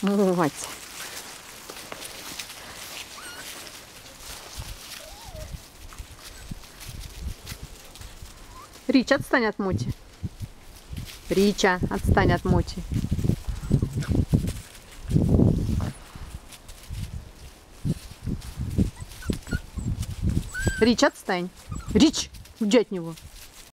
Вот. Рич, отстань от Моти. Рича, отстань от Моти. Рич, отстань. Рич, уйди от него.